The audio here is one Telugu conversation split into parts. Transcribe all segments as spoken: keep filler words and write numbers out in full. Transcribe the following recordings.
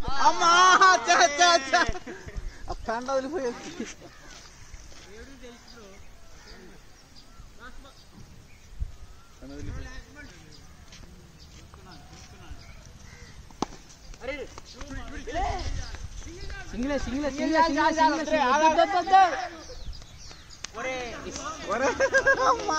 అమ్మా పెండ వదిలిపోయేది. సింగిలే సింగిలే సింగిలే అమ్మా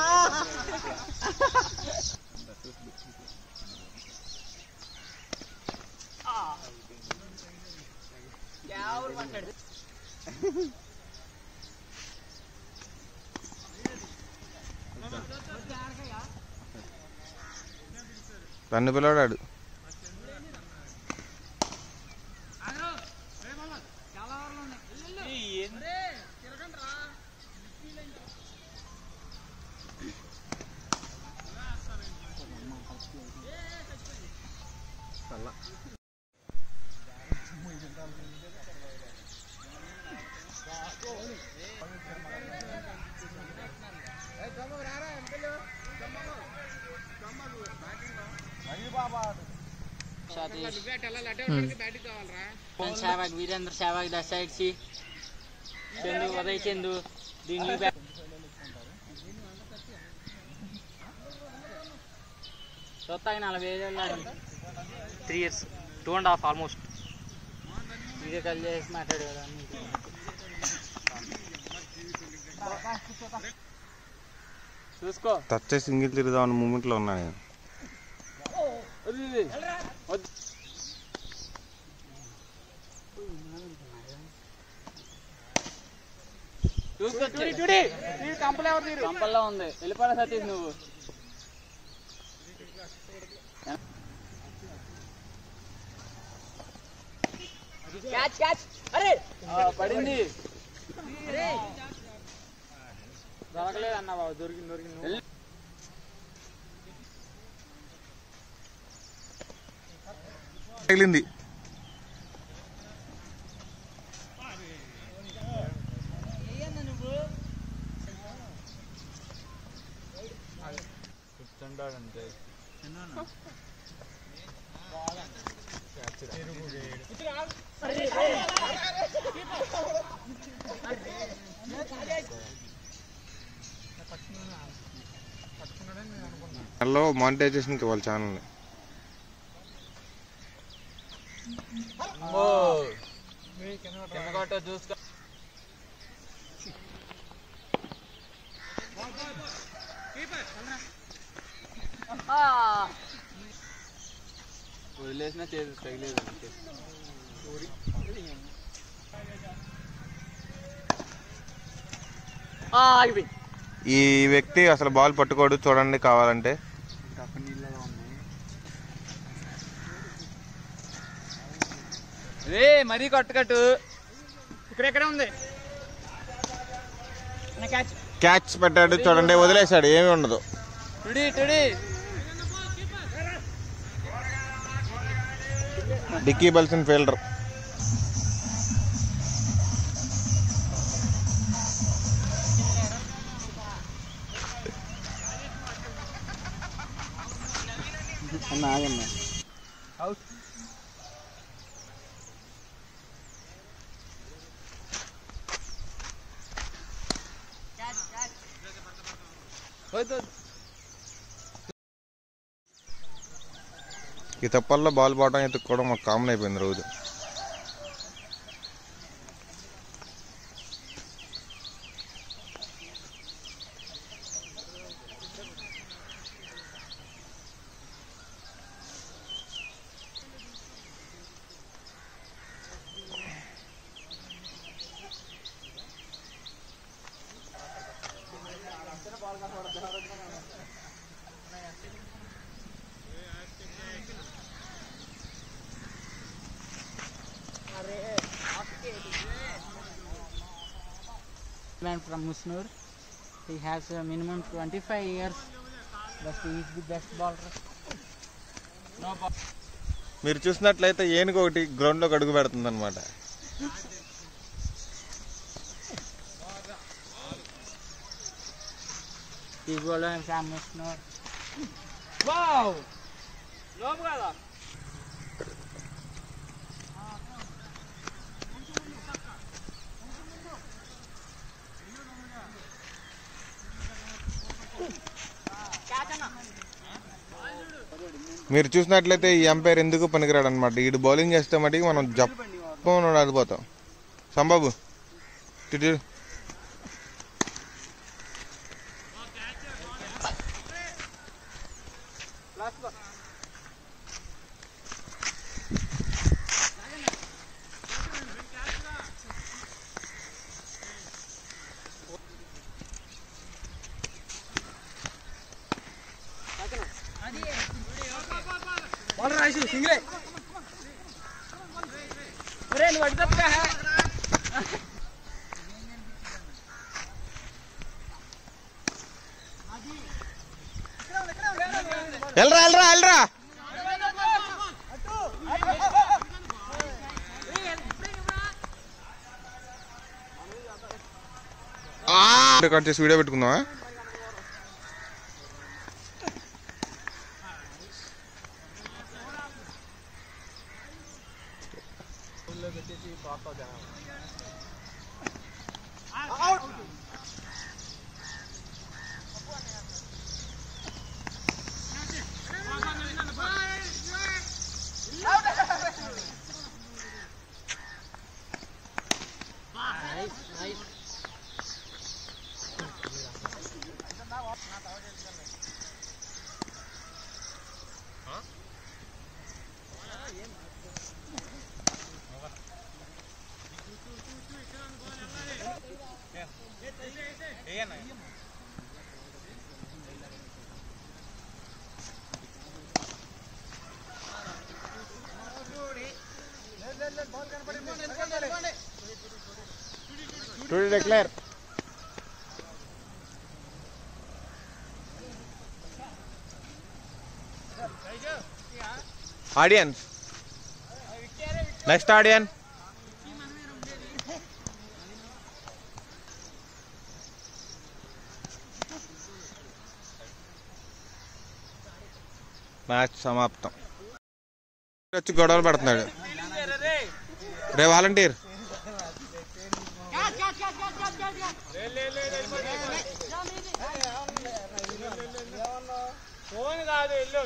నన్ను పిల్లవాడు सहवाग वीरेंद्र सहवाग द साइड सी Chandu Uday Chandu the new bat सोता नलभै three years two and half almost video call చేసి మాట్లాడేవాడు. చూసుకో టచ్ చేసి సింగిల్ తిరుగుదామని మూమెంట్లో ఉన్నా నేను. కంపల్లో ఉంది వెళ్ళిపోరా సతీష్ నువ్వు. పడింది దొరకలేదు అన్న బాబు. దొరికింది దొరికింది తగిలింది. హలో మానిటైజేషన్కి వాళ్ళ ఛానల్ని చూసుకో. వదిలేసినా చేసి తగిలేదు. ఈ వ్యక్తి అసలు బాల్ పట్టుకోడు చూడండి కావాలంటే. రే మరీ కట్టుకట్టు ఇక్కడెక్కడ ఉంది. క్యాచ్ పెట్టాడు చూడండి, వదిలేశాడు, ఏమీ ఉండదు. టుడి టుడి డిక్కీ బల్సన్ ఫీల్డర్. ఈ తప్పల్లో బాల్ బాటం ఎత్తుక్కోవడం మాకు కామన్ అయిపోయింది రోజు. Man from Musnur, he has a minimum twenty-five years, but he is the best bowler. No ball. మీరు చూసినట్లయితే ఏనుగు ఒకటి గ్రౌండ్లోకి అడుగు పెడుతుంది అనమాట. He is bowler from Musnur. Wow! No ball. మీరు చూసినట్లయితే ఈ ఎంపైర్ ఎందుకు పనికిరాడు అనమాట. వీడు బౌలింగ్ చేస్తే మటుకు మనం జప్పం ఆడిపోతాం. సంబాబు టిటి బాల్ రాజు సింగిలే ఒరే నువ్వు అడ్డు తప్పగా వెళ్ళరా వెళ్ళరా వెళ్ళరా కట్ చేసి వీడియో పెట్టుకుందామా. To declare. Audience. Next audience. Match సమాప్తం. వచ్చి గొడవలు పడుతున్నాడు. రే వాలంటీర్ ఫోన్ కాదు ఇల్లు